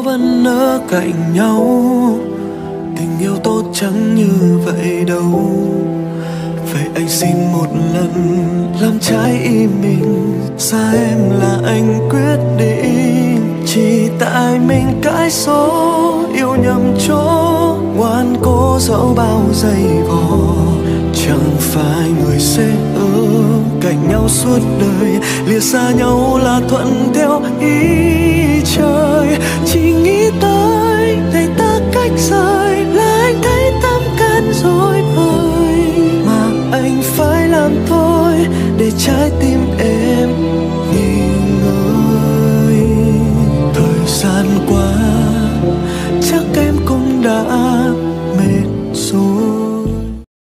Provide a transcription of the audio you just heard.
vẫn ở cạnh nhau. Tình yêu tốt chẳng như vậy đâu. Vậy anh xin một lần làm trái ý mình, xa em là anh quyết định. Chỉ tại mình cãi số, yêu nhầm chỗ, ngoan cố dẫu bao giây vò. Chẳng phải người sẽ ở cạnh nhau suốt đời, lìa xa nhau là thuận theo ý trời. Chỉ nghĩ tới ngày ta cách rời là anh thấy tâm can rối bời. Mà anh phải làm thôi để trái tim em nghỉ ngơi. Thời gian qua chắc em